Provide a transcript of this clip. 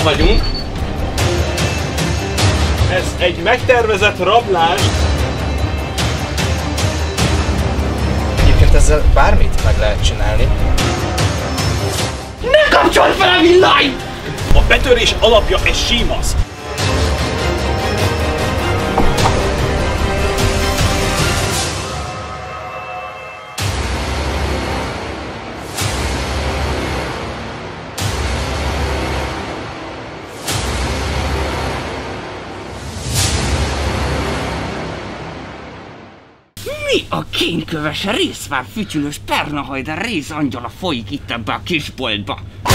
vagyunk. Ez egy megtervezett rablás. Egyébként ezzel bármit meg lehet csinálni. Ne kapcsolj fel a villanyt! A betörés alapja egy símasz. Mi a kénköves, részvár, fütyülős, pernahajder, rézangyala folyik itt ebbe a kisboltba?